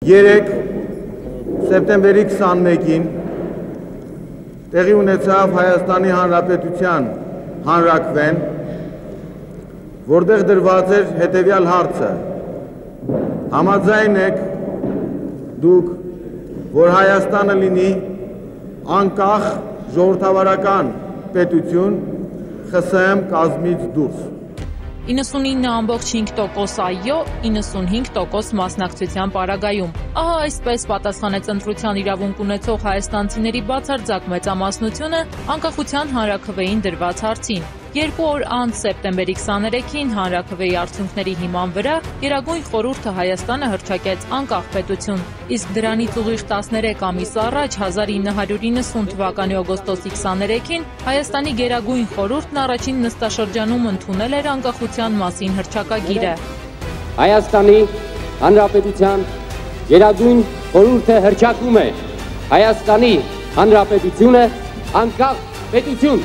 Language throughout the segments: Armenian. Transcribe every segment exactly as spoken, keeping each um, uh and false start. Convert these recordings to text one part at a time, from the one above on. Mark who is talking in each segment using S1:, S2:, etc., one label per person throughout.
S1: երեք սեպտեմբերի քսանմեկին տեղի ունեցավ Հայաստանի Հանրապետության հանրաքվեն, որտեղ դրված էր հետևյալ հարցը. համաձայն եք դուք, որ Հայաստանը լինի անկախ ժողովրդավարական պետություն Խ Ս Հ կազմից դուրս։
S2: իննսունինը ամբողջ հինգ տոկոս այո, իննսունհինգ տոկոս մասնակցության պարագայում։ Ահա այսպես պատասխանեց ընտրության իրավունք ունեցող հայաստանցիների բացարձակ մեծամասնությունը անկախության հանրաքվեին դրված հարցին։ Երկու օր անց սեպտեմբերի քսաներեքին հանրաքվեի արդյունքների հիման վրա Գերագույն խորհուրդը Հայաստանը հռչակեց անկախ պետություն, իսկ դրանից ուղիղ տասներեք ամիս առաջ հազար ինը հարյուր իննսուն թվականի օգոստոսի քսաներեքին Հայաստանի Գերագույն խորհուրդն առաջին նստաշրջանում ընդունել էր անկախության մասին հռչակագիրը։
S3: Հայաստանի Հանրապետության Գերագույն խորհուրդը հռչակում է Հայաստանի Հանրապետությունը անկախ պետություն։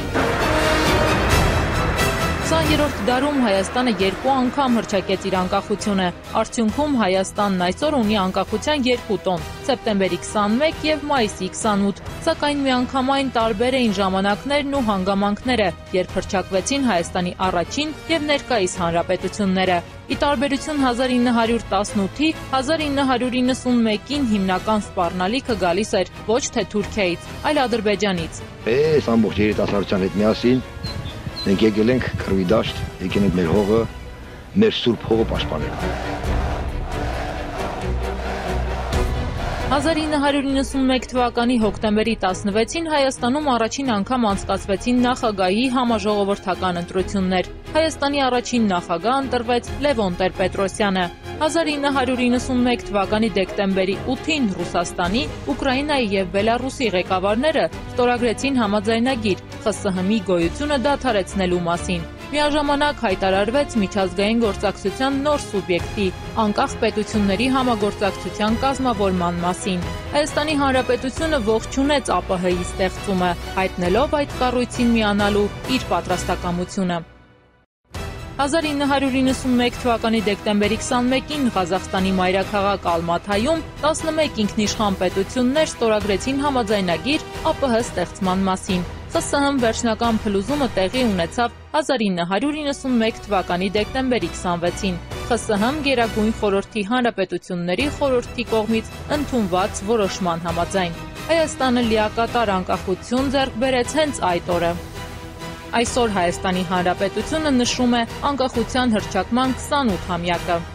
S2: քսաներորդ դարում Հայաստանը երկու անգամ հռչակեց իր անկախությունը։ Արդյունքում Հայաստանն այսօր ունի անկախության երկու տոն՝ սեպտեմբերի քսանմեկ եւ մայիսի քսանութ, սակայն միանգամայն տարբեր էին ժամանակներն ու հանգամանքները, երբ հռչակվեցին Հայաստանի առաջին եւ ներկայիս հանրապետությունները։ Ի տարբերություն հազար ինը հարյուր տասնութի, հազար ինը հարյուր իննսունմեկին հիմնական սպառնալիքը գալիս էր ոչ թե Թուրքիայից, այլ Ադրբեջանից։
S4: Այս ամբողջ երիտասարդության հետ միասին մենք եկել ենք քրվի դաշտ, եկել ենք մեր հողը, մեր սուրբ հողը պաշտպանելու։
S2: հազար ինը հարյուր իննսունմեկ թվականի հոկտեմբերի տասնվեցին Հայաստանում առաջին անգամ անցկացվեցին նախագահի համաժողովրդական ընտրություններ։ Հայաստանի առաջին նախագահ ընտրվեց Լևոն Տեր-Պետրոսյանը։ հազար ինը հարյուր իննսունմեկ թվականի դեկտեմբերի ութին Ռուսաստանի, Ուկրաինայի եւ Բելարուսի ղեկավարները ստորագրեցին համաձայնագիր Խ Ս Հ-ի գոյությունը դադարեցնելու մասին։ Միաժամանակ հայտարարվեց միջազգային գործակցության նոր սուբյեկտի՝ անկախ պետությունների համագործակցության կազմավորման մասին։ Հայաստանի Հանրապետությունը ողջունեց Ա Պ Հ-ի ստեղծումը, հայտնելով այդ կառույցին միանալու իր պատրաստակամությունը։ հազար ինը հարյուր իննսունմեկ թվականի դեկտեմբերի քսանմեկին Ղազախստանի մայրաքաղաք Ալմաթայում տասնմեկ ինքնիշխան պետություններ ստորագրեցին համաձայնագիր Ա Պ Հ ստեղծման մասին։ Խ Ս Հ վերջնական փլուզումը տեղի ունեցավ հազար ինը հարյուր իննսունմեկ թվականի դեկտեմբերի քսանվեցին։ Խ Ս Հ Գերագույն խորհրդի հանրապետությունների խորհրդի կողմից ընդունված որոշման համաձայն։ Հայաստանը լիակատար անկախություն ձեռք բերեց հենց այդ օրը։ Այսօր Հայաստանի Հանրապետությունը նշում է անկախության հռչակման քսանութ ամյակը։